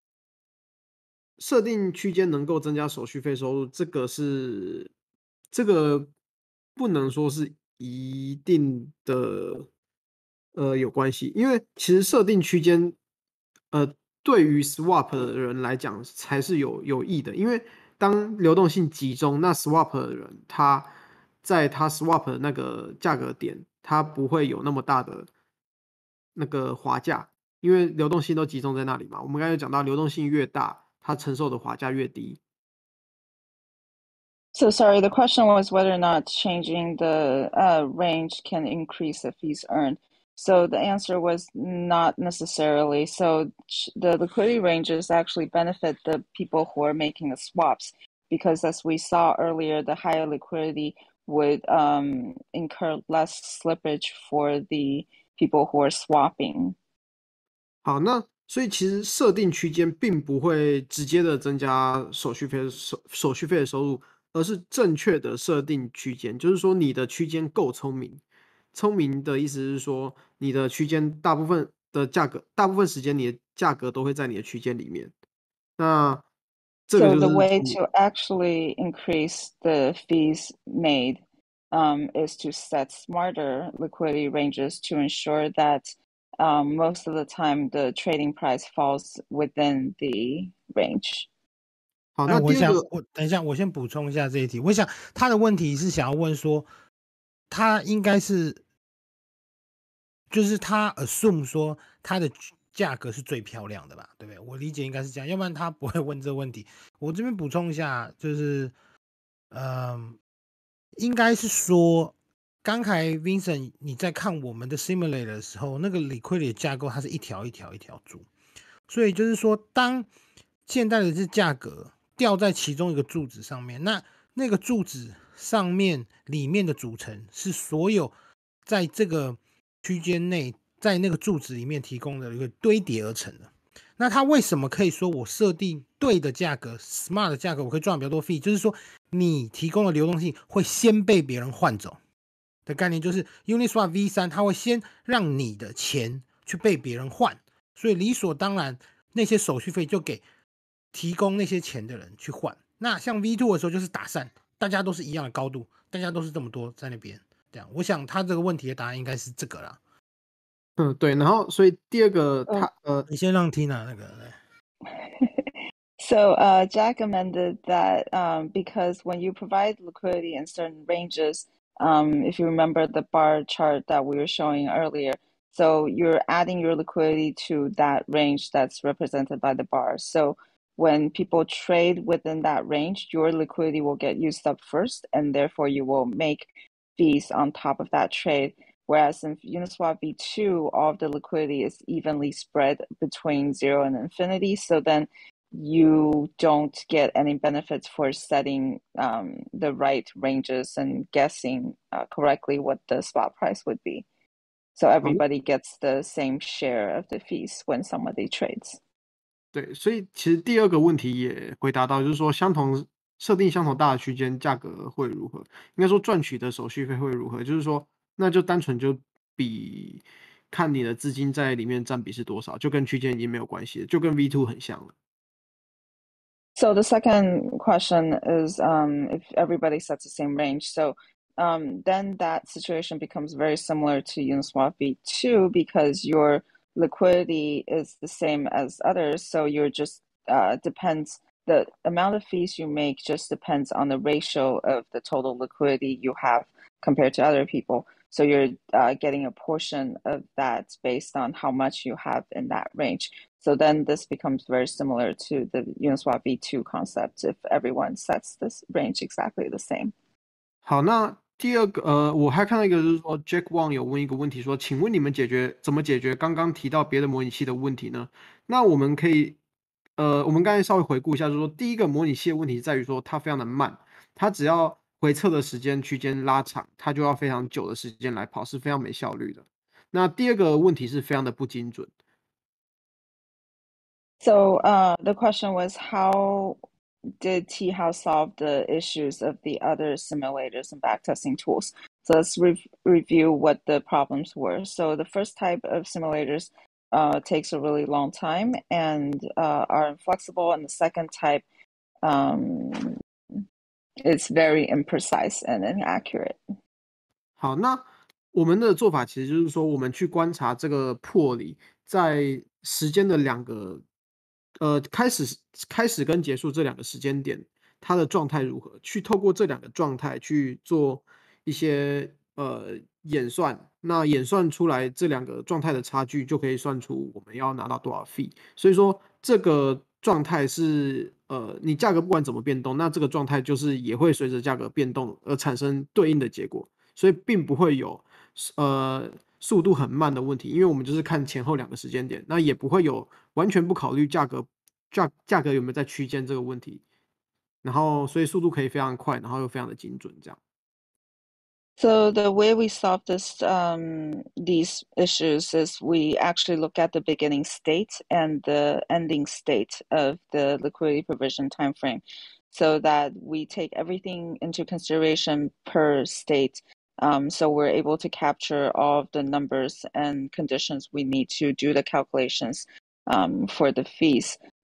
设定区间能够增加手续费收入，这个是这个不能说是一定的呃有关系，因为其实设定区间呃对于 swap 的人来讲才是有有益的，因为当流动性集中，那 swap 的人他在他 swap 的那个价格点，他不会有那么大的那个滑价，因为流动性都集中在那里嘛。我们刚才有讲到，流动性越大，它承受的滑价越低。 So sorry, the question was whether or not changing the uh, range can increase the fees earned. So the answer was not necessarily. So the liquidity ranges actually benefit the people who are making the swaps, because as we saw earlier, the higher liquidity would um, incur less slippage for the people who are swapping. 好，那所以其实设定区间并不会直接的增加手续费手手续费的收入，而是正确的设定区间，就是说你的区间够聪明。聪明的意思是说，你的区间大部分的价格，大部分时间你的价格都会在你的区间里面。那这个 So 就 the way 是 to actually increase the fees made um, is to set smarter liquidity ranges to ensure that um, most of the time the trading price falls within the range. 好， 那我想那第二个我等一下，我先补充一下这一题。我想他的问题是想要问说，他应该是，就是他 assume 说他的价格是最漂亮的吧，对不对？我理解应该是这样，要不然他不会问这个问题。我这边补充一下，就是，嗯，应该是说，刚才 Vincent 你在看我们的 simulator 的时候，那个 liquidity 架构它是一条一条一条柱，所以就是说，当现在的这价格掉在其中一个柱子上面，那那个柱子上面里面的组成是所有在这个区间内，在那个柱子里面提供的一个堆叠而成的。那它为什么可以说我设定对的价格 ，smart 的价格，我可以赚比较多 fee？就是说，你提供的流动性会先被别人换走的概念，就是 Uniswap V 三，它会先让你的钱去被别人换，所以理所当然，那些手续费就给提供那些钱的人去换。那像 V 二 的时候就是打散，大家都是一样的高度，大家都是这么多在那边，这样。我想他这个问题的答案应该是这个啦。 嗯，对，然后所以第二个他、 哦呃， 你先让 Tina 那个来。 So uh, Jack amended that um, because when you provide liquidity in certain ranges, um, if you remember the bar chart that we were showing earlier, so you're adding your liquidity to that range that's represented by the bar. So when people trade within that range, your liquidity will get used up first, and therefore you will make fees on top of that trade. Whereas in Uniswap V two, all of the liquidity is evenly spread between zero and infinity. So then you don't get any benefits for setting um, the right ranges and guessing uh, correctly what the spot price would be. So everybody gets the same share of the fees when somebody trades. 对，所以其实第二个问题也回答到，就是说相同设定相同大的区间，价格会如何？应该说赚取的手续费会如何？就是说，那就单纯就比看你的资金在里面占比是多少，就跟区间已经没有关系了，就跟 V 二 很像了。 So the second question is um, if everybody sets the same range. So um, then that situation becomes very similar to Uniswap V two because your liquidity is the same as others. So you're just uh, depends the amount of fees you make just depends on the ratio of the total liquidity you have compared to other people. So you're uh, getting a portion of that based on how much you have in that range. So then this becomes very similar to the Uniswap V two concept if everyone sets this range exactly the same. 好，那第二个呃，我还看到一个就是说 Jack Wang 有问一个问题说，请问你们解决怎么解决刚刚提到别的模拟器的问题呢？那我们可以呃，我们刚才稍微回顾一下，就是说第一个模拟器的问题在于说它非常的慢，它只要回测的时间区间拉长，它就要非常久的时间来跑，是非常没效率的。那第二个问题是非常的不精准。 So uh, the question was, how did T House solve the issues of the other simulators and backtesting tools? So let's re review what the problems were. So the first type of simulators uh, takes a really long time and uh, are inflexible, and the second type um, is very imprecise and inaccurate. 好，那我们的做法其实就是说，我们去观察这个破里在时间的两个。呃，开始开始跟结束这两个时间点，它的状态如何？去透过这两个状态去做一些呃演算，那演算出来这两个状态的差距，就可以算出我们要拿到多少 fee。所以说这个状态是呃，你价格不管怎么变动，那这个状态就是也会随着价格变动而产生对应的结果，所以并不会有呃。速度很慢的问题，因为我们就是看前后两个时间点，那也不会有完全不考虑价格价价格有没有在区间这个问题，然后所以速度可以非常快，然后又非常的精准，这样。 So the way we solve this um, these issues is we actually look at the beginning state and the ending state of the liquidity provision timeframe, so that we take everything into consideration per state. Um, so we're able to capture all of the numbers and conditions we need to do the calculations um, for the fees.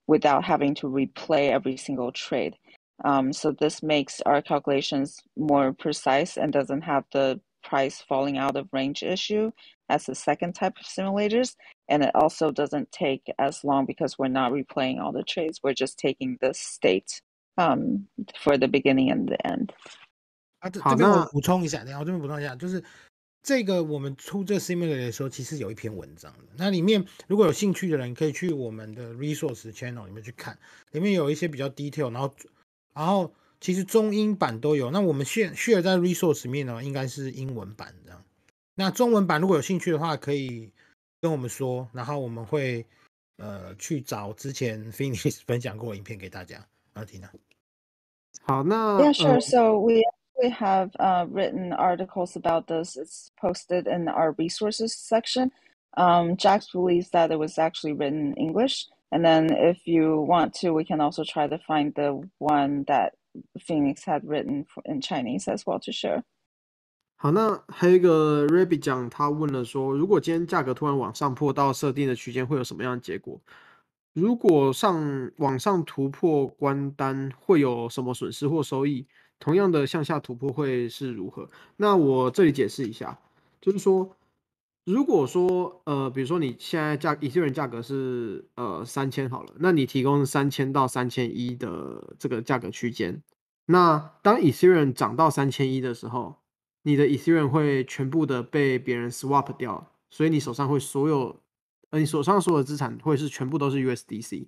without having to replay every single trade. Um, so this makes our calculations more precise and doesn't have the price falling out of range issue as the second type of simulators. And it also doesn't take as long because we're not replaying all the trades. We're just taking the state um, for the beginning and the end. 啊，这好， 这边我那补充一下，等一下我这边补充一下，就是这个我们出这 simulator 的时候，其实有一篇文章的。那里面如果有兴趣的人，可以去我们的 resource channel 里面去看，里面有一些比较 detail，然后然后其实中英版都有。那我们 share share 在 resource 里面呢，应该是英文版这样。那中文版如果有兴趣的话，可以跟我们说，然后我们会呃去找之前 Phoenix 分享过的影片给大家。然后缇娜， 好，那 Yeah, 呃 sure. So we actually have uh, written articles about this. It's posted in our resources section. Um, Jax believes that it was actually written in English. And then if you want to, we can also try to find the one that Phoenix had written for, in Chinese as well to share. 好，那还有一个 Rabbit 讲，他问了说，如果今天价格突然往上破到设定的区间，会有什么样的结果？如果上往上突破关单，会有什么损失或收益？同样的向下突破会是如何？那我这里解释一下，就是说，如果说呃，比如说你现在价以太坊价格是呃三千好了，那你提供三千到三千一的这个价格区间，那当以太坊涨到三千一的时候，你的以太坊会全部的被别人 swap 掉，所以你手上会所有，呃，你手上所有的资产会是全部都是 U S D C。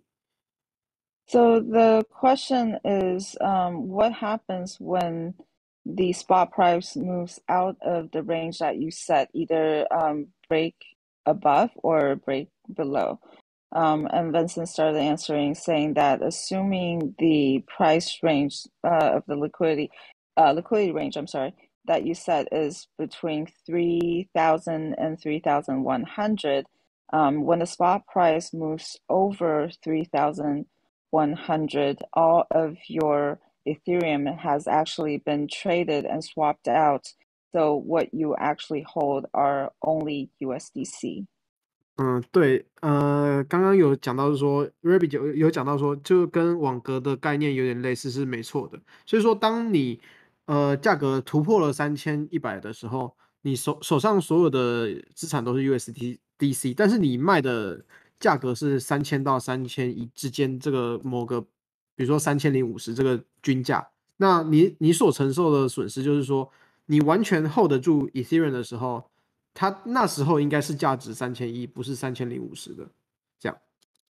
So the question is, um, what happens when the spot price moves out of the range that you set, either um, break above or break below? Um, and Vincent started answering, saying that assuming the price range uh, of the liquidity, uh, liquidity range, I'm sorry, that you set is between three thousand and three thousand one hundred, um, when the spot price moves over three thousand one hundred, all of your Ethereum has actually been traded and swapped out. So what you actually hold are only U S D C. 嗯，对，呃，刚刚有讲到是说 Rabbit 有有讲到说，就跟网格的概念有点类似，是没错的。所以说，当你呃价格突破了三千一百的时候，你手手上所有的资产都是 U S D C， 但是你卖的价格是三千到三千一之间这个某个，比如说三千零五十这个均价，那你你所承受的损失就是说，你完全 hold 得住 Ethereum 的时候。它那时候应该是价值三千一，不是三千零五十的，这样。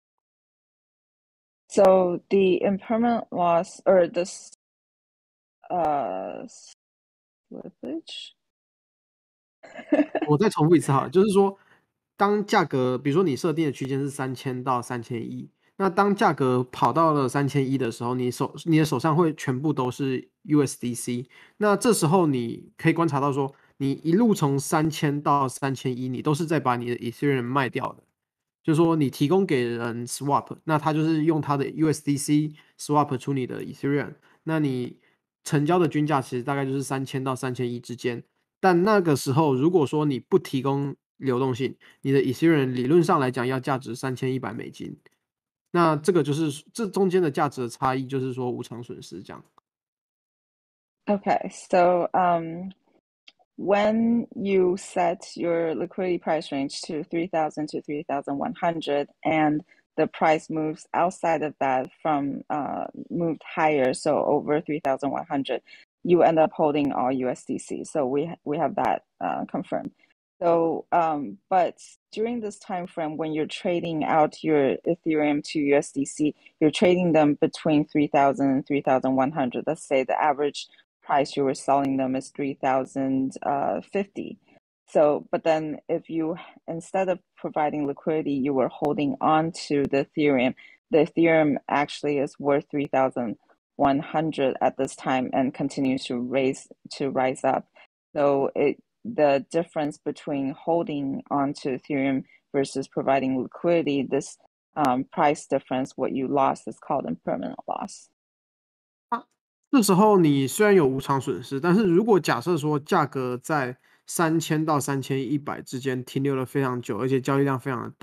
So the impermanent loss or this uh slippage 我再重复一次好了，就是说，当价格，比如说你设定的区间是三千到三千一，那当价格跑到了三千一的时候，你手你的手上会全部都是 U S D C， 那这时候你可以观察到说，你一路从三千到三千一，你都是在把你的 Ethereum 卖掉的，就是说你提供给人 swap， 那他就是用他的 U S D C swap 出你的 Ethereum， 那你成交的均价其实大概就是三千到三千一之间。但那个时候，如果说你不提供流动性，你的 Ethereum 理论上来讲要价值三千一百美金，那这个就是这中间的价值的差异，就是说无偿损失这样。 Okay, so um, when you set your liquidity price range to three thousand to three thousand one hundred and the price moves outside of that from uh, moved higher, so over three thousand one hundred, you end up holding all U S D C. So we we have that uh, confirmed. So, um, but during this time frame, when you're trading out your Ethereum to U S D C, you're trading them between three thousand and three thousand one hundred. Let's say the average price you were selling them is three thousand fifty. So, but then if you, instead of providing liquidity, you were holding on to the Ethereum, the Ethereum actually is worth three thousand one hundred at this time and continues to raise to rise up. So it the difference between holding on to Ethereum versus providing liquidity, this um, price difference, what you lost is called impermanent loss. 这时候你虽然有无偿损失，但是如果假设说价格在三千到三千一百之间停留了非常久，而且交易量非常的大，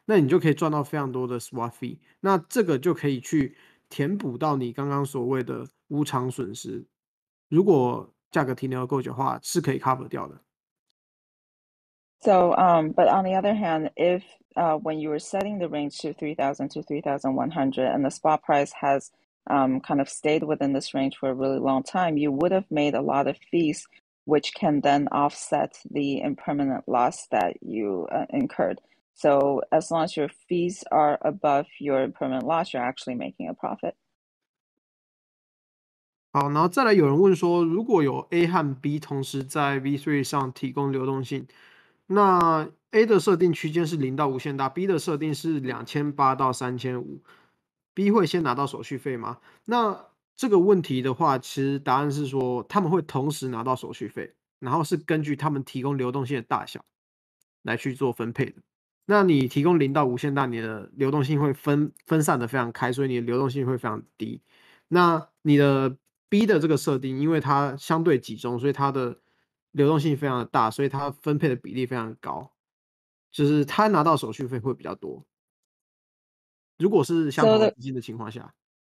那你就可以赚到非常多的 swap fee， 那这个就可以去填补到你刚刚所谓的无偿损失。如果价格停留够久的话，是可以 cover 掉的。 So, um, but on the other hand, if uh, when you were setting the range to three thousand to three thousand one hundred and the spot price has um, kind of stayed within this range for a really long time, you would have made a lot of fees, which can then offset the impermanent loss that you uh, incurred. So as long as your fees are above your impermanent loss, you're actually making a profit. 好，然后再来有人问说，如果有 A 和 B 同时在 V 三 上提供流动性，那 A 的设定区间是零到无限大 ，B 的设定是两千八到三千五 ，B 会先拿到手续费吗？那这个问题的话，其实答案是说他们会同时拿到手续费，然后是根据他们提供流动性的大小来去做分配的。那你提供零到无限大，你的流动性会分分散的非常开，所以你的流动性会非常低。那你的 B 的这个设定，因为它相对集中，所以它的流动性非常的大，所以它分配的比例非常高，就是它拿到手续费会比较多。如果是相同的基金的情况下。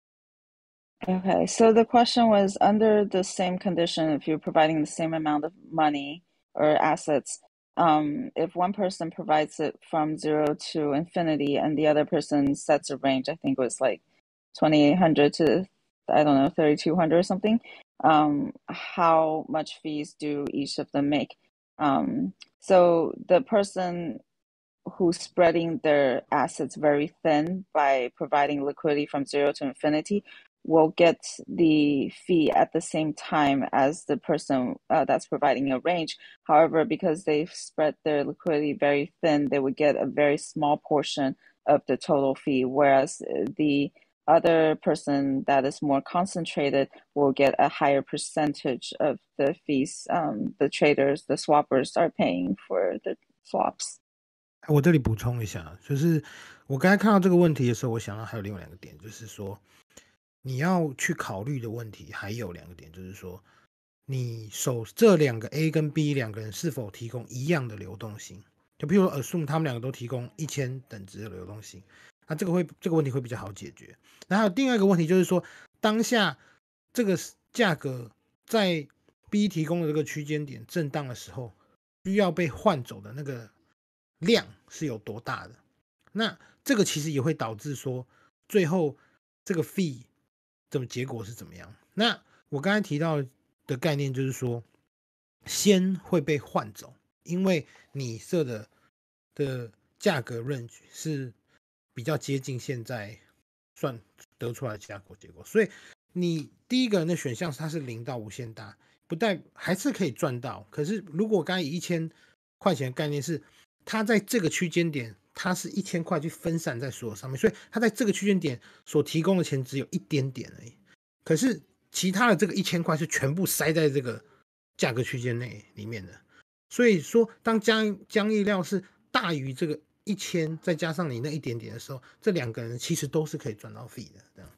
Okay, so the question was under the same condition, if you're providing the same amount of money or assets, um, if one person provides it from zero to infinity and the other person sets a range, I think it was like twenty-eight hundred to, I don't know, thirty-two hundred or something, um, how much fees do each of them make? Um, so the person who's spreading their assets very thin by providing liquidity from zero to infinity will get the fee at the same time as the person uh, that's providing a range. However, because they've spread their liquidity very thin, they would get a very small portion of the total fee, whereas the other person that is more concentrated will get a higher percentage of the fees um, the traders, the swappers are paying for the swaps. 我这里补充一下，就是我刚才看到这个问题的时候，我想到还有另外两个点，就是说你要去考虑的问题还有两个点，就是说你手这两个 A 跟 B 两个人是否提供一样的流动性？就譬如 assume 他们两个都提供一千等值的流动性，那这个会这个问题会比较好解决。然后另外一个问题就是说，当下这个价格在 B 提供的这个区间点震荡的时候，需要被换走的那个量是有多大的？那这个其实也会导致说，最后这个 fee 怎么结果是怎么样？那我刚才提到的概念就是说，先会被换走，因为你设的的价格 range 是比较接近现在算得出来的价格结果，所以你第一个人的选项它是零到无限大，不代还是可以赚到。可是如果刚才以一千块钱的概念是，它在这个区间点，它是一千块去分散在所有上面，所以它在这个区间点所提供的钱只有一点点而已。可是其他的这个一千块是全部塞在这个价格区间内里面的。所以说，当交交易量是大于这个一千，再加上你那一点点的时候，这两个人其实都是可以赚到 fee 的。这样。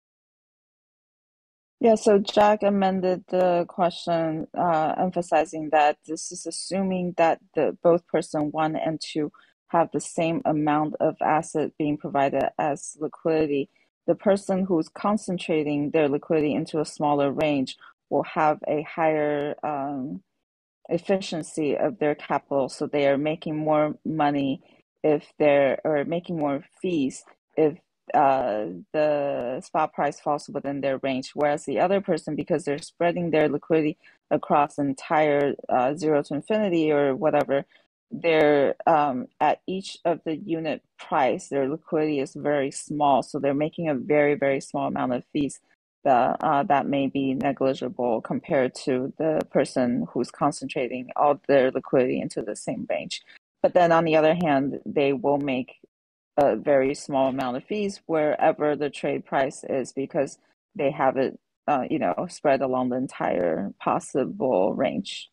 Yeah, so Jack amended the question, uh, emphasizing that this is assuming that the both person one and two have the same amount of asset being provided as liquidity. The person who's concentrating their liquidity into a smaller range will have a higher um, efficiency of their capital, so they are making more money if they're or making more fees if uh, the spot price falls within their range, whereas the other person, because they're spreading their liquidity across the entire uh, zero to infinity or whatever, they're um, at each of the unit price, their liquidity is very small, so they're making a very, very small amount of fees that uh, that may be negligible compared to the person who's concentrating all their liquidity into the same range. But then on the other hand, they will make a very small amount of fees wherever the trade price is because they have it, uh, you know, spread along the entire possible range.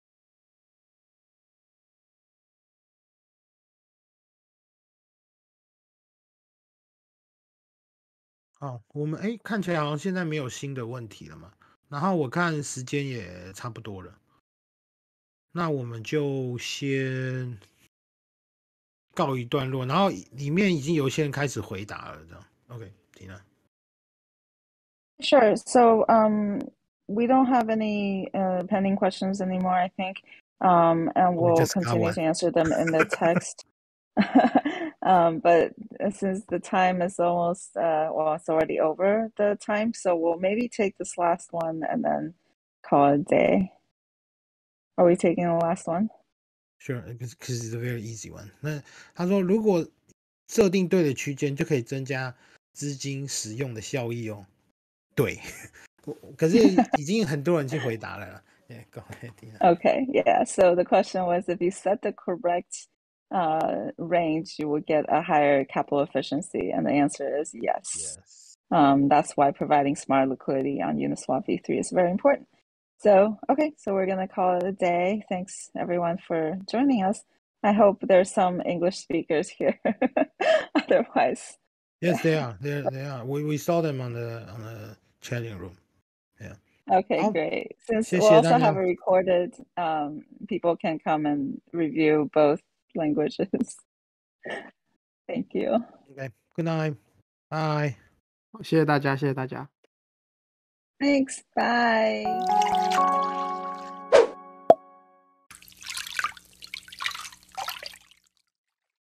好，我们哎，看起来好像现在没有新的问题了嘛。然后我看时间也差不多了，那我们就先告一段落，然后里面已经有一些人开始回答了，这样。OK， Tina。 Sure. So um, we don't have any uh, pending questions anymore, I think, um, and We we'll just got continue one. to answer them in the text. um, but since the time is almost, uh, well, it's already over the time, so we'll maybe take this last one and then call it a day. Are we taking the last one? Sure, because it's a very easy one. 那他说，如果设定对的区间，就可以增加资金使用的效益哦。对，可是已经很多人去回答了。Yeah, go ahead, Tina. Okay, yeah. So the question was, if you set the correct uh, range, you would get a higher capital efficiency, and the answer is yes. Yes. Um, that's why providing smart liquidity on Uniswap v three is very important. So, okay, so we're going to call it a day. Thanks, everyone, for joining us. I hope there's some English speakers here. Otherwise, Yes, they are. They they are. We we saw them on the on the chatting room. Yeah. okay, Oh, great. Since 谢 we'll 谢 also 大家。 have a recorded, um, people can come and review both languages. Thank you. Okay. Good night. Bye. 谢谢大家，谢谢大家。 Thanks. Bye.